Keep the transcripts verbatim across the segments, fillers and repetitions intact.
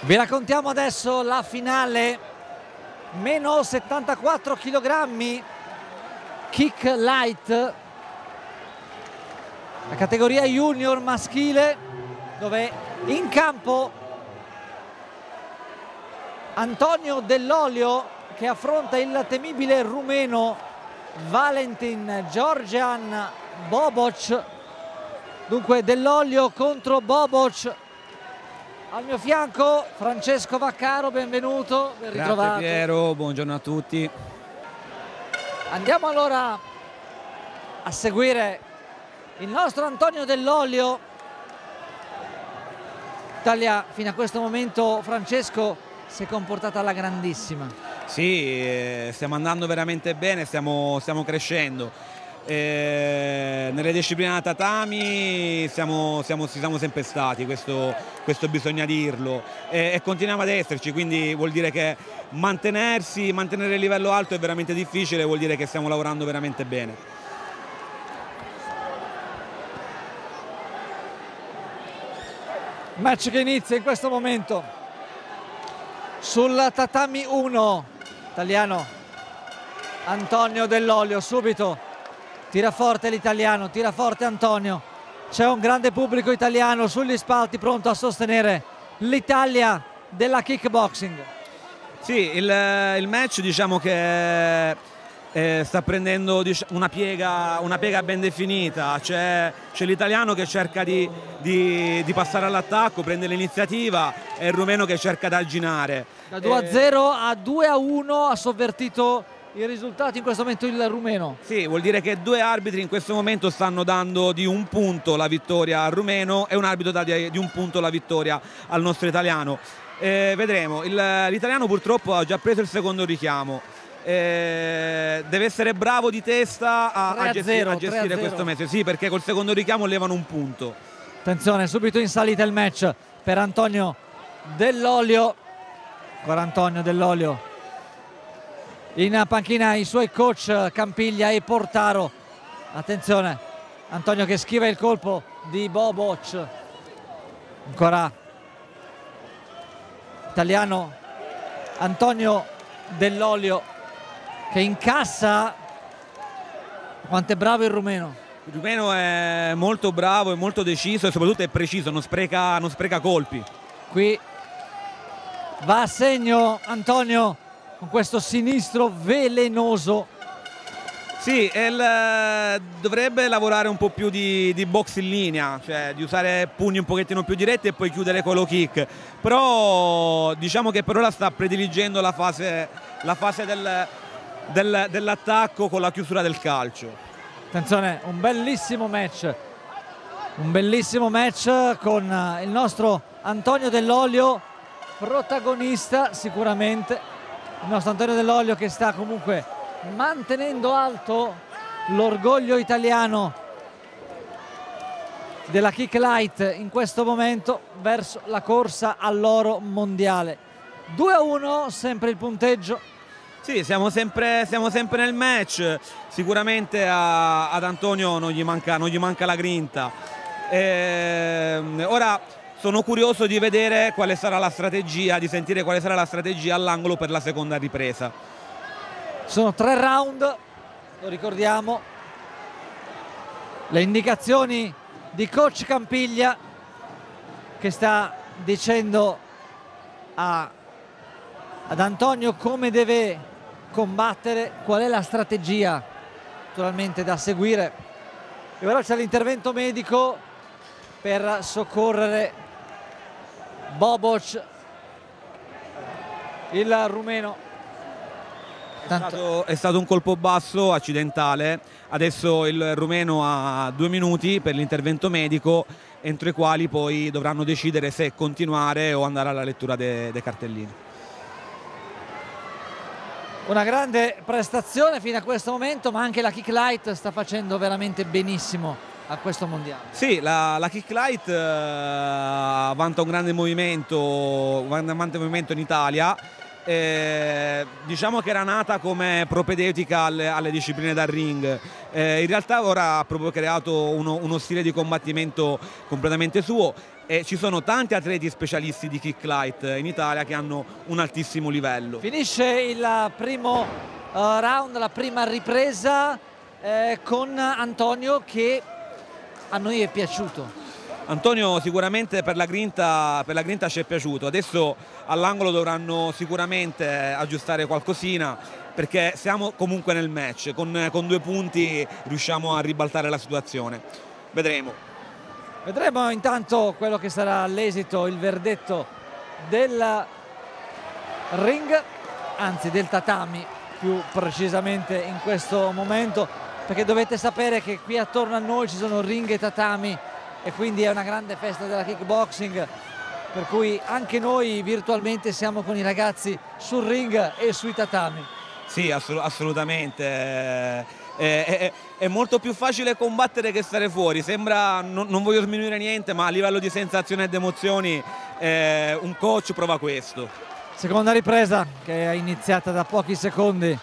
Vi raccontiamo adesso la finale, meno settantaquattro chilogrammi, kick light, la categoria junior maschile, dove in campo Antonio Dell'Olio che affronta il temibile rumeno Valentin Georgian Boboc. Dunque Dell'Olio contro Boboc. Al mio fianco Francesco Vaccaro, benvenuto, ben ritrovato. Grazie Piero, buongiorno a tutti. Andiamo allora a seguire il nostro Antonio Dell'Olio. L'Italia fino a questo momento, Francesco, si è comportata alla grandissima. Sì, eh, stiamo andando veramente bene, stiamo, stiamo crescendo. Eh, nelle discipline da tatami siamo, siamo, ci siamo sempre stati, questo, questo bisogna dirlo, e, e continuiamo ad esserci, quindi vuol dire che mantenersi, mantenere il livello alto è veramente difficile, vuol dire che stiamo lavorando veramente bene. Match che inizia in questo momento sul tatami uno, italiano Antonio Dell'Olio, subito tira forte l'italiano, tira forte Antonio, c'è un grande pubblico italiano sugli spalti pronto a sostenere l'Italia della kickboxing. Sì, il, il match diciamo che eh, sta prendendo una piega, una piega ben definita, c'è l'italiano che cerca di, di, di passare all'attacco, prende l'iniziativa, e il rumeno che cerca di arginare. Da due a zero a due a uno ha sovvertito i risultati in questo momento il rumeno. Sì, vuol dire che due arbitri in questo momento stanno dando di un punto la vittoria al rumeno e un arbitro dà di, di un punto la vittoria al nostro italiano. Eh, vedremo, l'italiano purtroppo ha già preso il secondo richiamo, eh, deve essere bravo di testa a, a gestire, a gestire questo match, sì, perché col secondo richiamo levano un punto. Attenzione, subito in salita il match per Antonio Dell'Olio. Ancora Antonio Dell'Olio. In panchina i suoi coach Campiglia e Portaro. Attenzione, Antonio che schiva il colpo di Boboc. Ancora italiano Antonio Dell'Olio che incassa. Quanto è bravo il rumeno. Il rumeno è molto bravo, è molto deciso e soprattutto è preciso, non spreca, non spreca colpi. Qui va a segno Antonio con questo sinistro velenoso. Sì, il, dovrebbe lavorare un po' più di, di box in linea, cioè di usare pugni un pochettino più diretti e poi chiudere con lo kick, però diciamo che per ora sta prediligendo la fase, la fase del, del, dell'attacco con la chiusura del calcio. Attenzione, un bellissimo match, un bellissimo match con il nostro Antonio Dell'Olio, protagonista sicuramente. Il nostro Antonio Dell'Olio che sta comunque mantenendo alto l'orgoglio italiano della kick light in questo momento verso la corsa all'oro mondiale. due a uno, sempre il punteggio. Sì, siamo sempre, siamo sempre nel match, sicuramente a, ad Antonio non gli manca, non gli manca la grinta. E, ora sono curioso di vedere quale sarà la strategia, di sentire quale sarà la strategia all'angolo per la seconda ripresa. Sono tre round, lo ricordiamo. Le indicazioni di coach Campiglia che sta dicendo a, ad Antonio come deve combattere, qual è la strategia naturalmente da seguire. E ora c'è l'intervento medico per soccorrere Boboc, il rumeno. È stato, è stato un colpo basso, accidentale. Adesso il rumeno ha due minuti per l'intervento medico, entro i quali poi dovranno decidere se continuare o andare alla lettura dei, dei cartellini. Una grande prestazione fino a questo momento, ma anche la kick light sta facendo veramente benissimo a questo mondiale. Sì, la, la kick light eh, vanta un grande movimento, vanta un movimento in Italia. Eh, diciamo che era nata come propedeutica alle, alle discipline da ring, eh, in realtà ora ha proprio creato uno, uno stile di combattimento completamente suo e ci sono tanti atleti specialisti di kick light in Italia che hanno un altissimo livello. Finisce il primo uh, round, la prima ripresa eh, con Antonio che a noi è piaciuto. Antonio sicuramente per la grinta, per la grinta ci è piaciuto, adesso all'angolo dovranno sicuramente aggiustare qualcosina perché siamo comunque nel match, con, con due punti riusciamo a ribaltare la situazione, vedremo. Vedremo intanto quello che sarà l'esito, il verdetto del ring, anzi del tatami più precisamente in questo momento, perché dovete sapere che qui attorno a noi ci sono ring e tatami e quindi è una grande festa della kickboxing, per cui anche noi virtualmente siamo con i ragazzi sul ring e sui tatami. Sì, assolutamente, è, è, è molto più facile combattere che stare fuori, sembra, non, non voglio sminuire niente, ma a livello di sensazioni ed emozioni eh, un coach prova questo. Seconda ripresa che è iniziata da pochi secondi.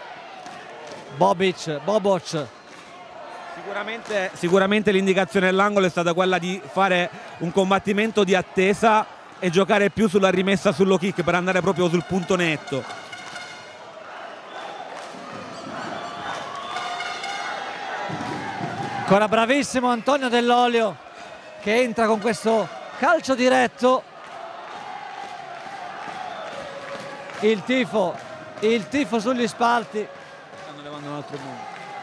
Bobic, Boboc. Sicuramente, sicuramente l'indicazione all'angolo è stata quella di fare un combattimento di attesa e giocare più sulla rimessa sullo kick per andare proprio sul punto netto. Ancora bravissimo Antonio Dell'Olio che entra con questo calcio diretto. Il tifo, il tifo sugli spalti. Stanno levando un altro punto.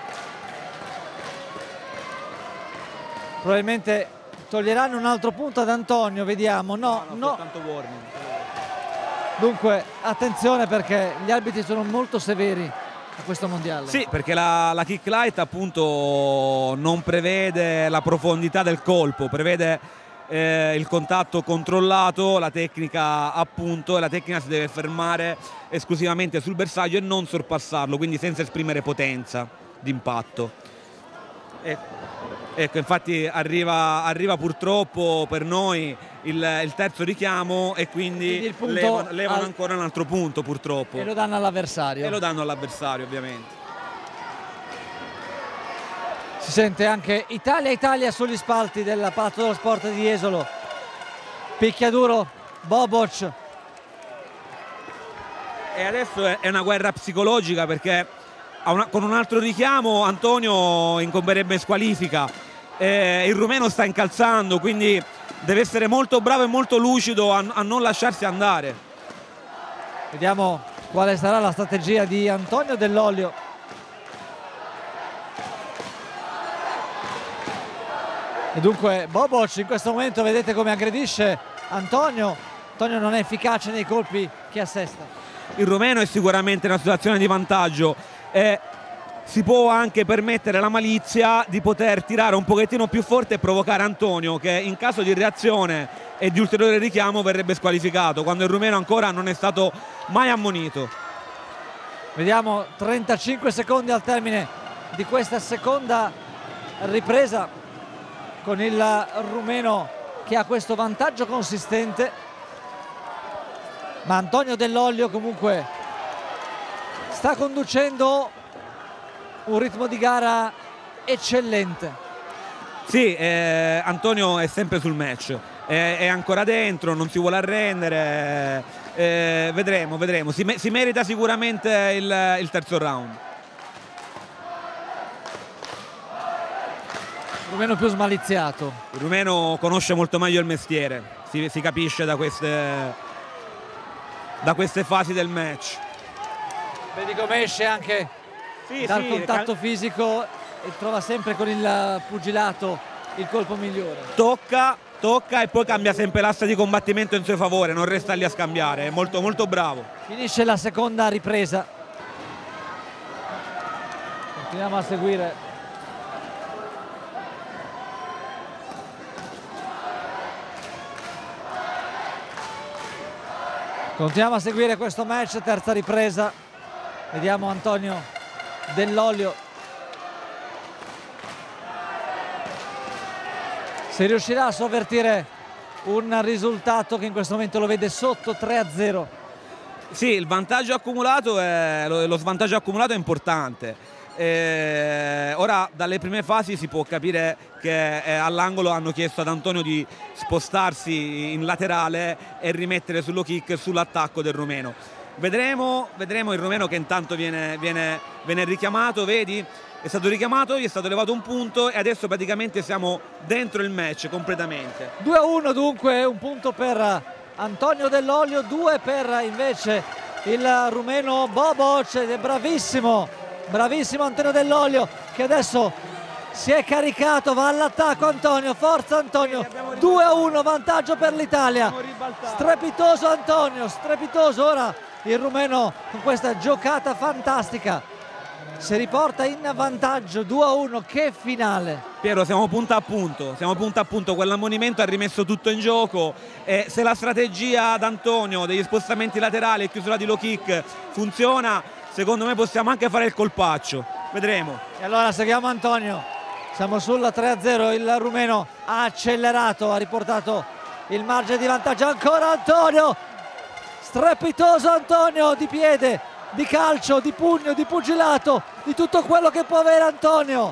Probabilmente toglieranno un altro punto ad Antonio, vediamo. No, no, no. Tanto warning. Dunque attenzione perché gli arbitri sono molto severi a questo mondiale. Sì, perché la, la kick light appunto non prevede la profondità del colpo, prevede eh, il contatto controllato, la tecnica appunto, e la tecnica si deve fermare esclusivamente sul bersaglio e non sorpassarlo, quindi senza esprimere potenza d'impatto. E, ecco, infatti arriva, arriva purtroppo per noi il, il terzo richiamo e quindi, quindi levano, levano al... ancora un altro punto purtroppo. E lo danno all'avversario. E lo danno all'avversario ovviamente. Si sente anche Italia-Italia sugli spalti del Palazzo dello Sport di Jesolo. Picchiaduro, Boboc. E adesso è, è una guerra psicologica perché una, con un altro richiamo Antonio incomberebbe in squalifica. Eh, il rumeno sta incalzando, quindi deve essere molto bravo e molto lucido a, a non lasciarsi andare. Vediamo quale sarà la strategia di Antonio Dell'Olio. E dunque Boboc in questo momento vedete come aggredisce Antonio. Antonio non è efficace nei colpi che assesta. Il rumeno è sicuramente in una situazione di vantaggio e si può anche permettere la malizia di poter tirare un pochettino più forte e provocare Antonio, che in caso di reazione e di ulteriore richiamo verrebbe squalificato, quando il rumeno ancora non è stato mai ammonito. Vediamo trentacinque secondi al termine di questa seconda ripresa con il rumeno che ha questo vantaggio consistente, ma Antonio Dell'Olio comunque sta conducendo un ritmo di gara eccellente. Sì, eh, Antonio è sempre sul match, è, è ancora dentro, non si vuole arrendere, eh, vedremo, vedremo, si, me si merita sicuramente il, il terzo round. Il rumeno più smaliziato. Il rumeno conosce molto meglio il mestiere, si, si capisce da queste, da queste fasi del match. Vedi come esce anche sì, dal sì, contatto fisico e trova sempre con il pugilato il colpo migliore. Tocca, tocca e poi cambia sempre l'asse di combattimento in suo favore, non resta lì a scambiare, è molto molto bravo. Finisce la seconda ripresa. Continuiamo a seguire. Continuiamo a seguire questo match, terza ripresa. Vediamo Antonio Dell'Olio se riuscirà a sovvertire un risultato che in questo momento lo vede sotto tre a zero. Sì, il vantaggio accumulato è, lo, lo svantaggio accumulato è importante. Eh, ora dalle prime fasi si può capire che eh, all'angolo hanno chiesto ad Antonio di spostarsi in laterale e rimettere sullo kick sull'attacco del rumeno. Vedremo, vedremo il rumeno che intanto viene, viene, viene richiamato, vedi? È stato richiamato, gli è stato levato un punto e adesso praticamente siamo dentro il match completamente. due a uno dunque, un punto per Antonio Dell'Olio, due per invece il rumeno Boboc. Ed è bravissimo, bravissimo Antonio Dell'Olio che adesso si è caricato, va all'attacco Antonio, forza Antonio, due a uno, vantaggio per l'Italia. Strepitoso Antonio, strepitoso ora il rumeno con questa giocata fantastica. Si riporta in vantaggio due a uno, che finale. Piero, siamo punto a punto, siamo punto a punto, quell'ammonimento ha rimesso tutto in gioco e se la strategia d'Antonio degli spostamenti laterali e chiusura di low kick funziona, secondo me possiamo anche fare il colpaccio, vedremo. E allora seguiamo Antonio, siamo sulla tre a zero, il rumeno ha accelerato, ha riportato il margine di vantaggio, ancora Antonio, strepitoso Antonio, di piede, di calcio, di pugno, di pugilato, di tutto quello che può avere Antonio.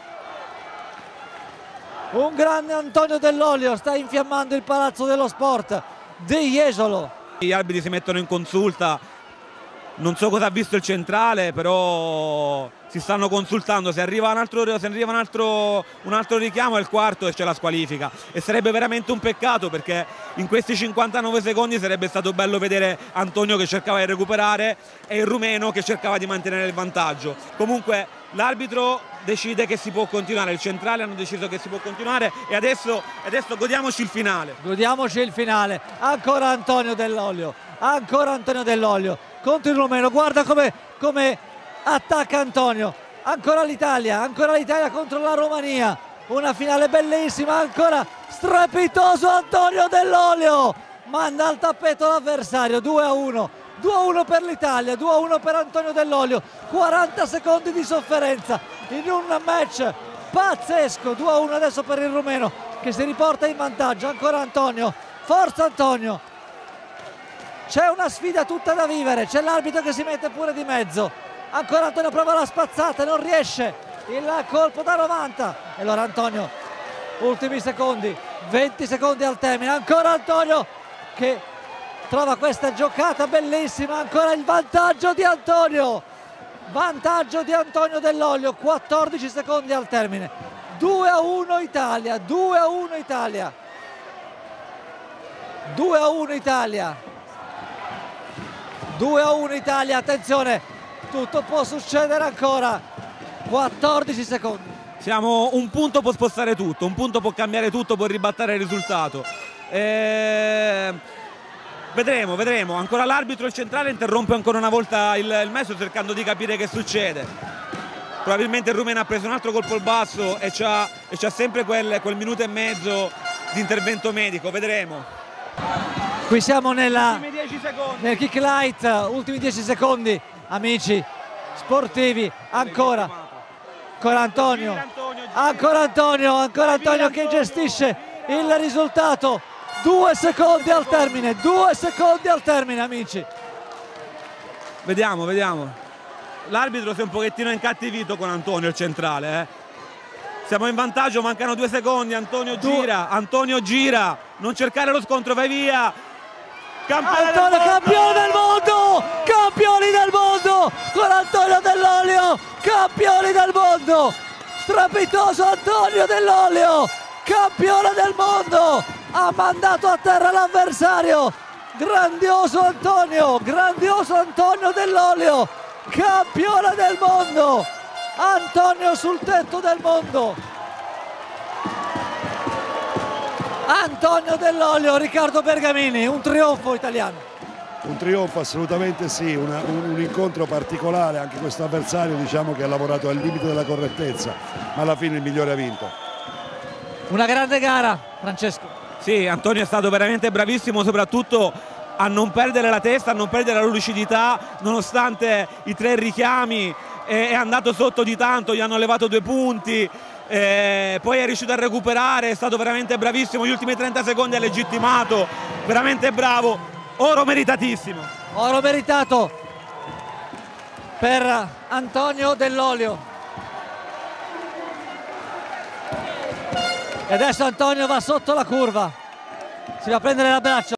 Un grande Antonio Dell'Olio, sta infiammando il Palazzo dello Sport di Jesolo. Gli arbitri si mettono in consulta, non so cosa ha visto il centrale, però si stanno consultando, se arriva un altro, se arriva un altro, un altro richiamo è il quarto e c'è la squalifica e sarebbe veramente un peccato perché in questi cinquantanove secondi sarebbe stato bello vedere Antonio che cercava di recuperare e il rumeno che cercava di mantenere il vantaggio. Comunque l'arbitro decide che si può continuare, il centrale hanno deciso che si può continuare e adesso, adesso godiamoci il finale. Godiamoci il finale, ancora Antonio Dell'Olio, ancora Antonio Dell'Olio contro il rumeno, guarda come, come attacca Antonio, ancora l'Italia, ancora l'Italia contro la Romania, una finale bellissima, ancora strepitoso Antonio Dell'Olio, manda al tappeto l'avversario, due a uno, due a uno per l'Italia, due a uno per Antonio Dell'Olio, quaranta secondi di sofferenza in un match pazzesco, due a uno adesso per il rumeno che si riporta in vantaggio, ancora Antonio, forza Antonio, c'è una sfida tutta da vivere, c'è l'arbitro che si mette pure di mezzo, ancora Antonio prova la spazzata, non riesce, il colpo da novanta e allora Antonio, ultimi secondi, venti secondi al termine, ancora Antonio che trova questa giocata bellissima, ancora il vantaggio di Antonio, vantaggio di Antonio Dell'Olio, quattordici secondi al termine, due a uno Italia, due a uno Italia, due a uno Italia, due a uno Italia, attenzione, tutto può succedere ancora, quattordici secondi. Siamo, un punto può spostare tutto, un punto può cambiare tutto, può ribattere il risultato. E... Vedremo, vedremo, ancora l'arbitro, il centrale interrompe ancora una volta il, il match cercando di capire che succede. Probabilmente il rumeno ha preso un altro colpo al basso e c'ha, e c'ha sempre quel, quel minuto e mezzo di intervento medico, vedremo. Qui siamo nella, dieci secondi. nel kick light, ultimi dieci secondi, amici sportivi, ancora, ancora Antonio, ancora Antonio, ancora Antonio che gestisce il risultato, due secondi al termine, due secondi al termine amici. Vediamo, vediamo, l'arbitro si è un pochettino incattivito con Antonio, il centrale, eh. Siamo in vantaggio, mancano due secondi, Antonio gira, Antonio gira, non cercare lo scontro, vai via. Campione Antonio, del campione del mondo, campioni del mondo con Antonio Dell'Olio, campioni del mondo, strepitoso Antonio Dell'Olio, campione del mondo, ha mandato a terra l'avversario, grandioso Antonio, grandioso Antonio Dell'Olio, campione del mondo, Antonio sul tetto del mondo. Antonio Dell'Olio, Riccardo Bergamini, un trionfo italiano. Un trionfo assolutamente sì, una, un, un incontro particolare, anche questo avversario diciamo che ha lavorato al limite della correttezza, ma alla fine il migliore ha vinto. Una grande gara, Francesco. Sì, Antonio è stato veramente bravissimo, soprattutto a non perdere la testa, a non perdere la lucidità, nonostante i tre richiami, è, è andato sotto di tanto, gli hanno levato due punti. Eh, poi è riuscito a recuperare, è stato veramente bravissimo, gli ultimi trenta secondi ha legittimato, veramente bravo, oro meritatissimo. Oro meritato per Antonio Dell'Olio. E adesso Antonio va sotto la curva, si va a prendere l'abbraccio.